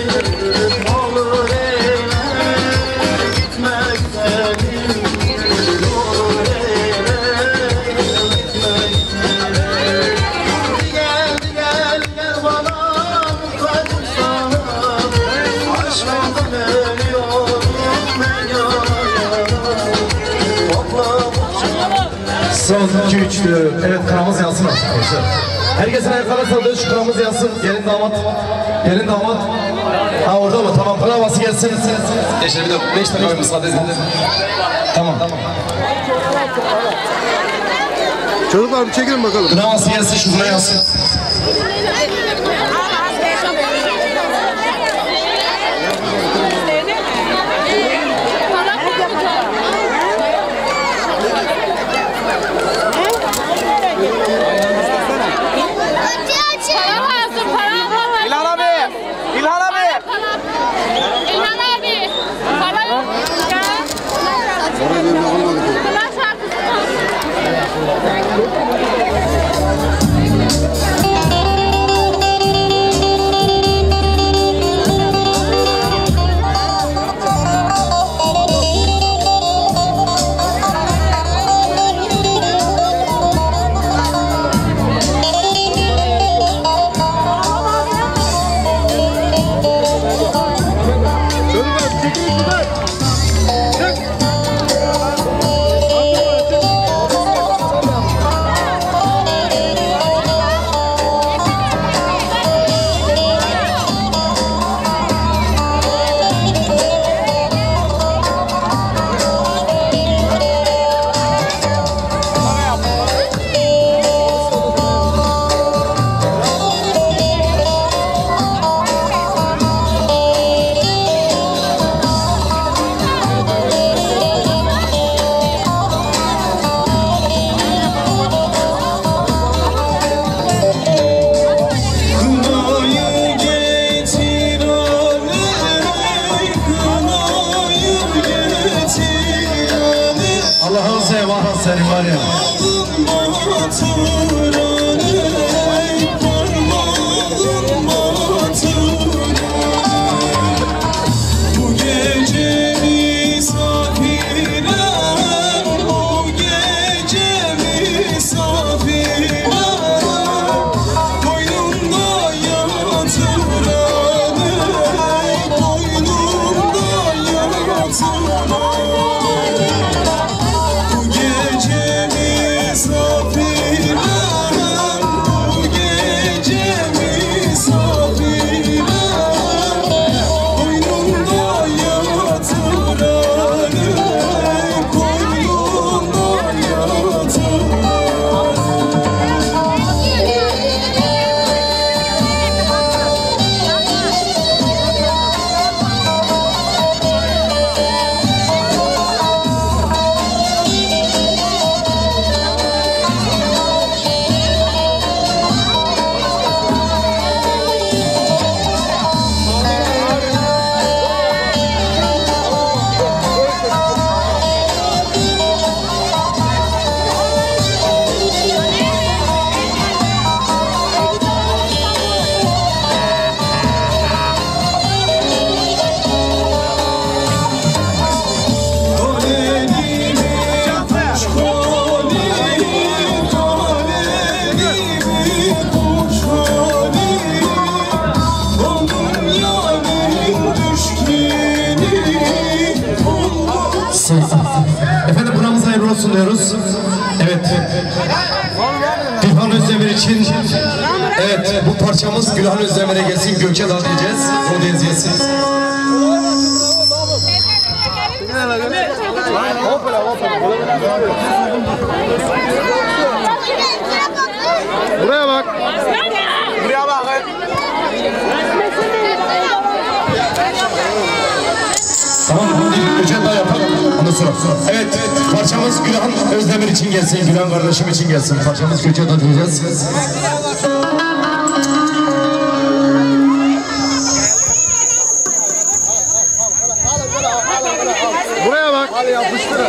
Son 2-3'lü. Evet, kıramız yansın arkadaşlar. Herkesin ayaklarına saldığı şu kıramız yansın. Gelin damat. Gelin damat. Ha orada mı? Tamam, kıravası gelsin. Eşe bir de 5 dakika müsaade edin. Tamam. Çocuklar bir çekelim bakalım. Kıravası gelsin, şuraya yansın. Senin var ya. Bu gece misafirler, bu gece misafirler, boynunda yatıranı, boynunda yatıranı. Efendim buramız hayırlı olsun diyoruz. Evet. Gülhan Özdemir için. Evet, bu parçamız Gülhan Özdemir'e gelsin. Gökçe Dağ diyeceğiz. O diyeceğiz gelsin. Buraya bak. Buraya bakın. Tamam, Gökçe Dağ yapalım. Ondan sonra. Evet, parçamız Gülhan Özdemir için gelsin. Gülhan kardeşim için gelsin. Parçamız Gökçe Dağ diyeceğiz. Buraya bak. Hadi yapıştırın.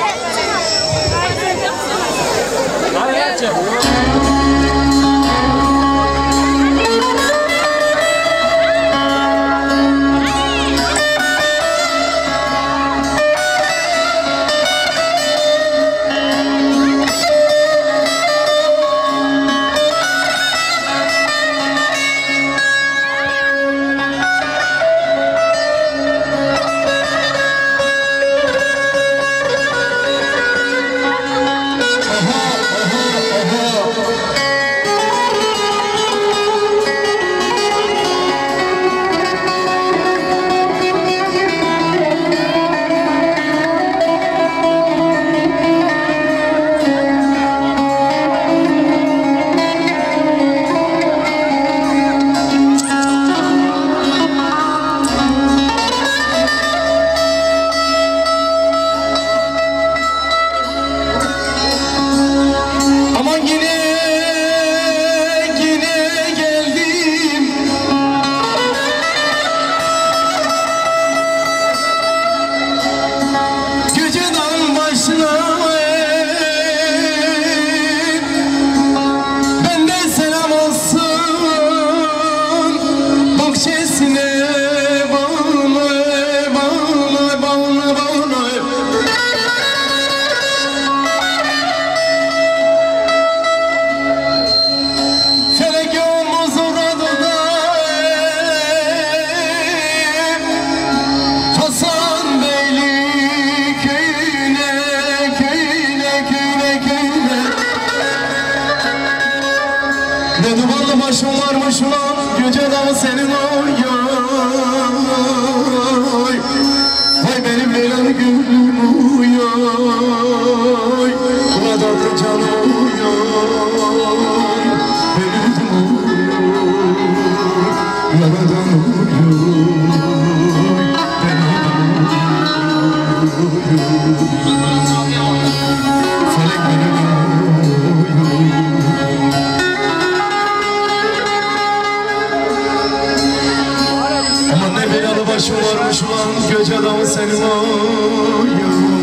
başım varmış lan göç adamı senin oy.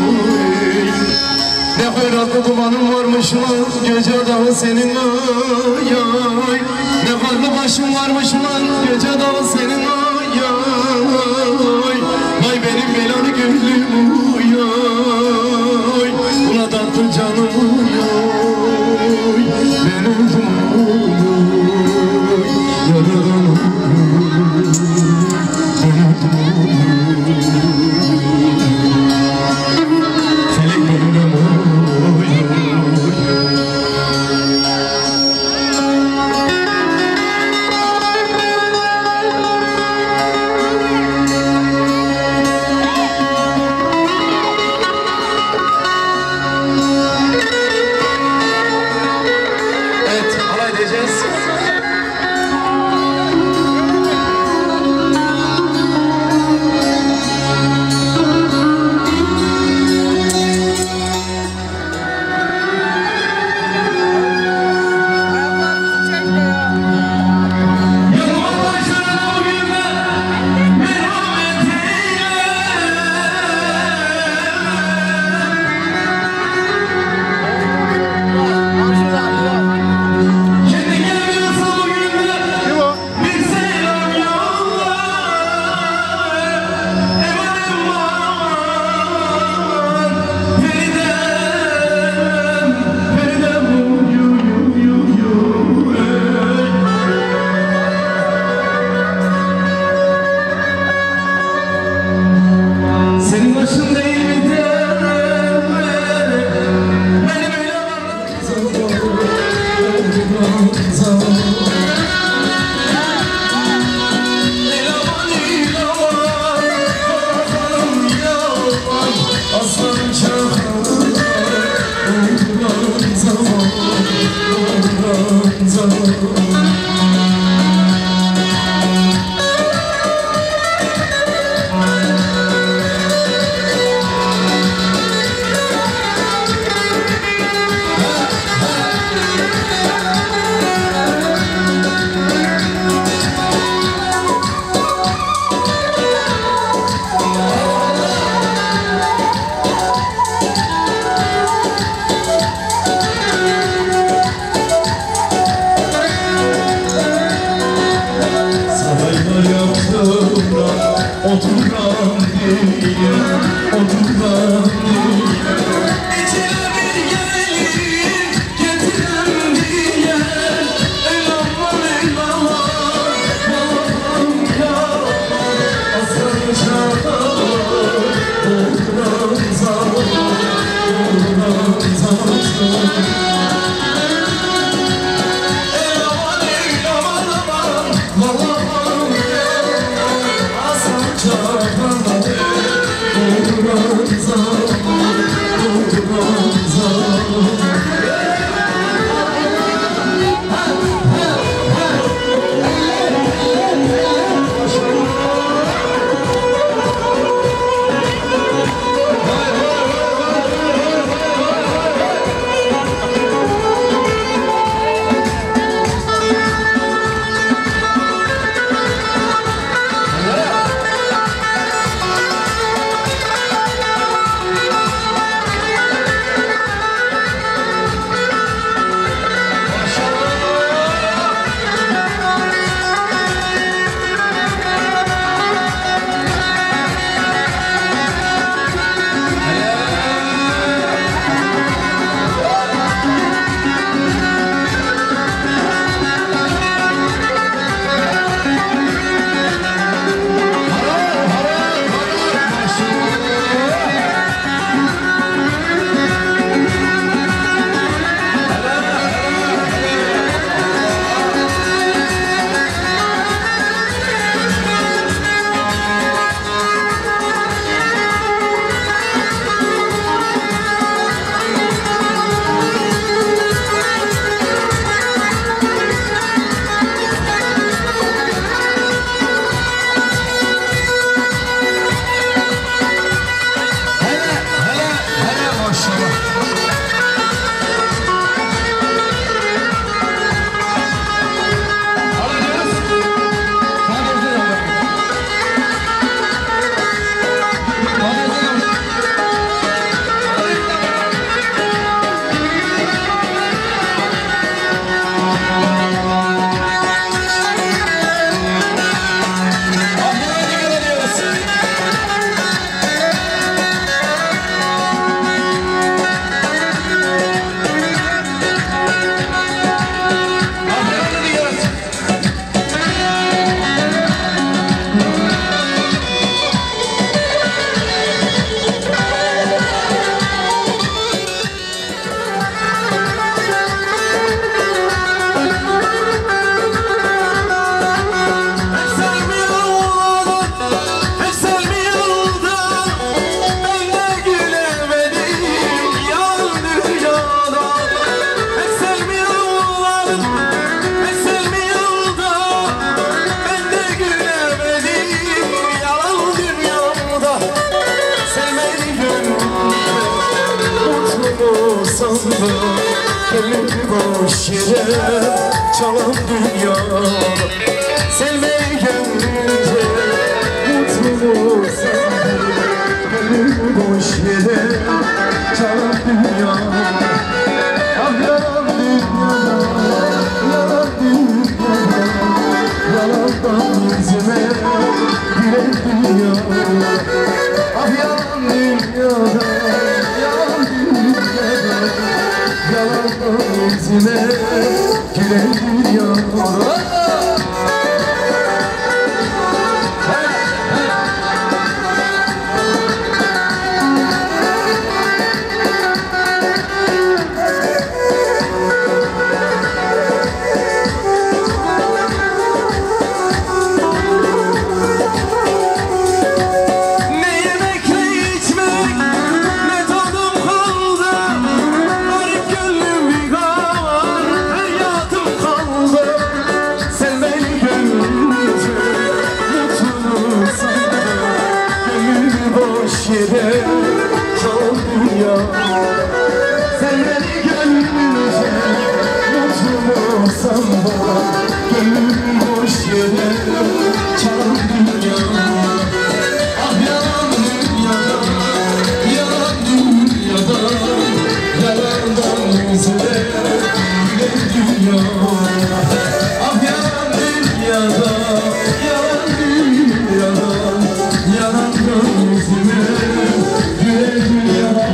Ne hayratlı dumanım varmış lan göç adamı senin oy. Ne karlı başım varmış lan göç adamı senin oy. Vay benim belanı gönlüm oy. Buna tatlı canım oy. Ben öldüm oy. Yaradan felek benim oy. Evet, halay edeceğiz. Senin başın değil mi de benim öyle aslan çakal zaman saraylar yaptım da oturan değil, oturan değil. İçine bir gelin getiren diye el aman el aman aman ya aslan çakal oturan zaman oturan zaman. sandım gönlüm boş yere çalan dünya. Sevmeyi gönlünce mutlu sandım gönlüm boş yere çalan dünya. Ah yalan dünyada, yalan dünyada, yalandan yüzüme gülen dünya. Ah yalan dünyada, yalan dünyada, yalandan yüzüme gülen dünya. Yere çal dünya. Sen beni gönlünce mutlu olsan da gönlüm boş yere çal dünya. Ah yalan dünyada, yalan dünyada, yalandan yüzüne gülen dünya. Ah yalan dünyada, yalan dünyada, yalandan yüzüne gülen dünya.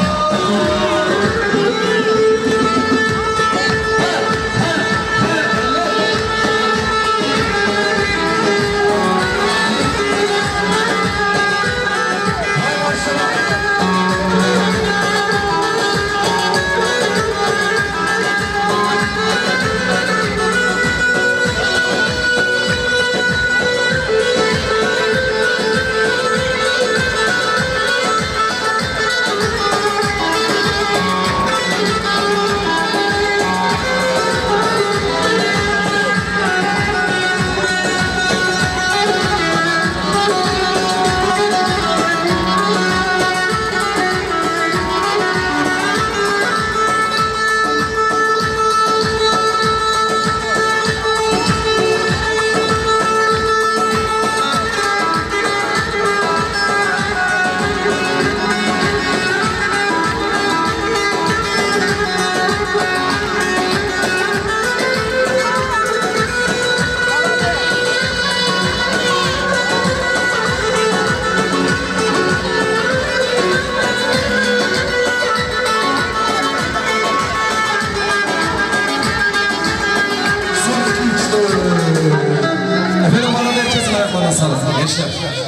Efendim bana herkesin ayaklarına sağlık gençler.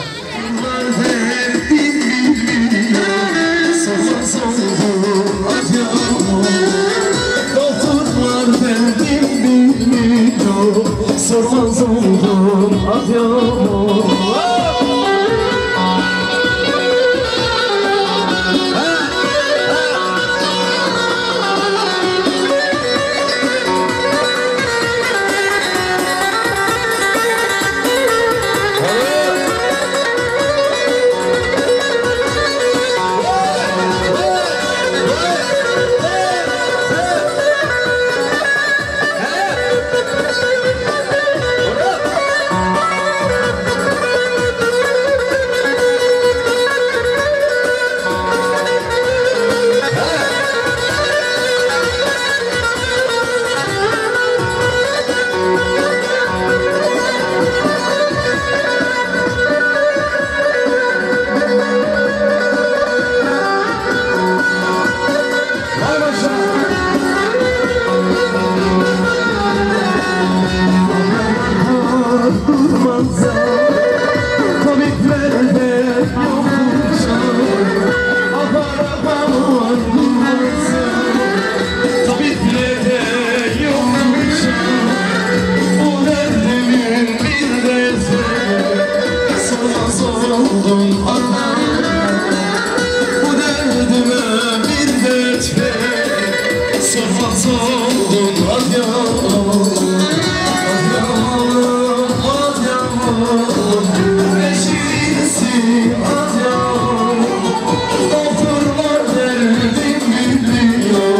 Doktorlar verdim bilmiyor, sormaz oldum adyamur. Doktorlar derdim biliyor.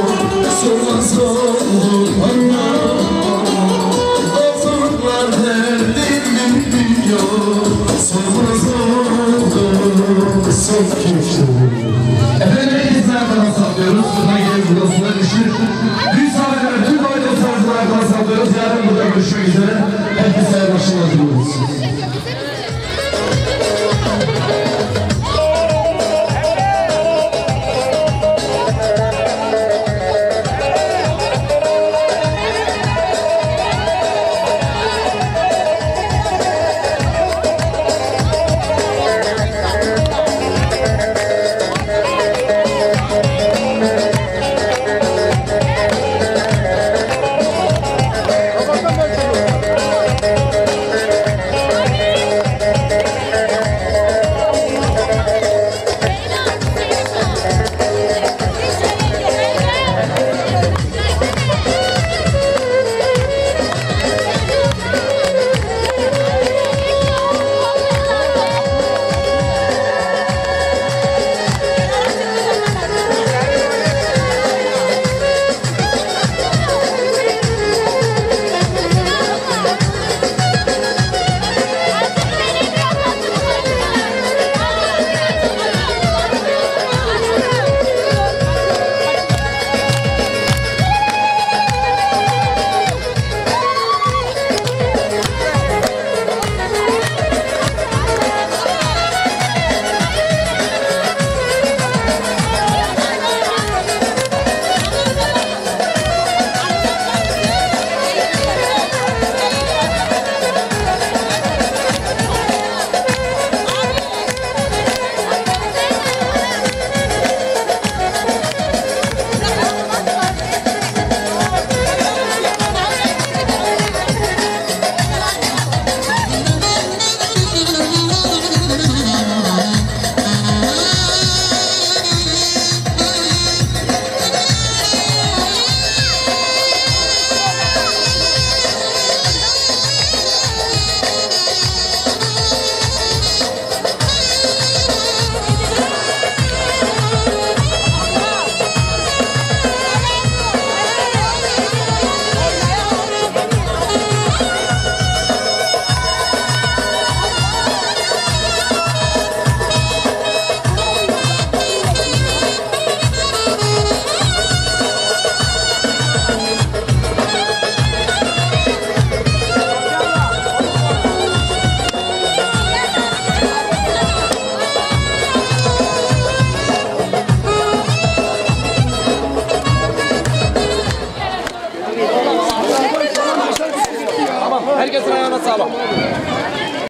Son geçti.